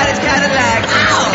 Everybody's kind of like, ow!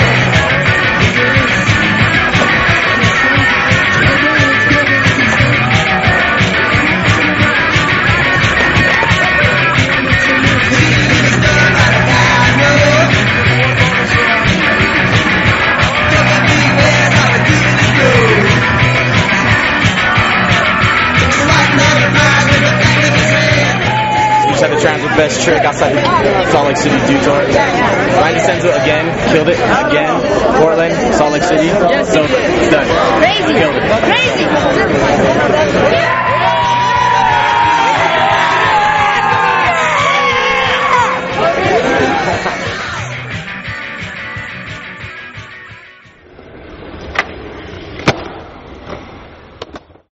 Had the Transit best trick outside the Salt Lake City Dew Tour. Ryan DeCenzo again, killed it again. Portland, Salt Lake City. So done. Crazy. Killed it. Crazy.